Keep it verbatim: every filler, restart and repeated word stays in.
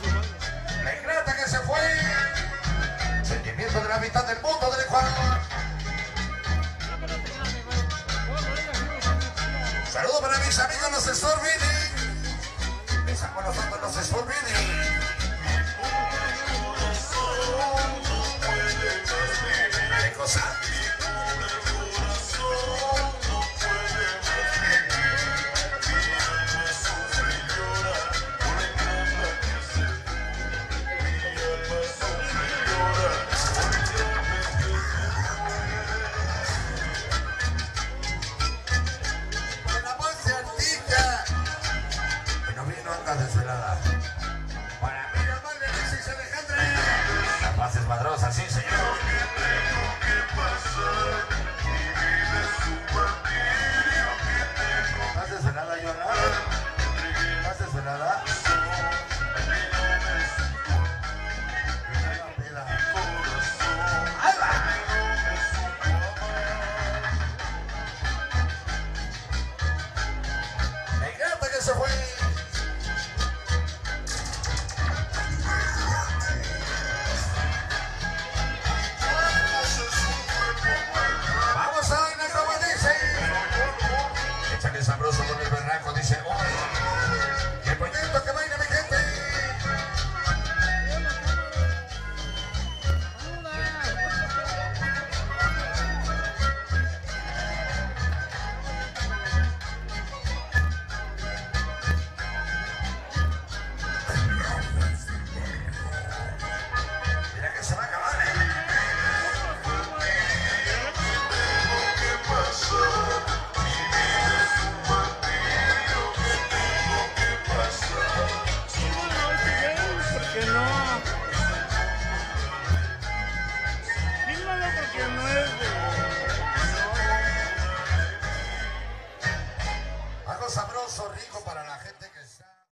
La ingrata que se fue. Sentimiento de la mitad del mundo del Ecuador. Saludos para mis amigos los Stormini. Mis amigos nosotros los Stormini. ¿Qué cosa? Desvelada. Para mí, la madre Alexis Alejandra. La paz es madrosa, sí, señor. ¿Estás desvelada, Joana? ¿Estás desvelada? ¡Ahí va! La ingrata que se fue. Sabroso con el berraco, dice, ¡oh! ¡Qué proyecto que baila mi gente! Mira que se va a acabar, ¿eh? Que no.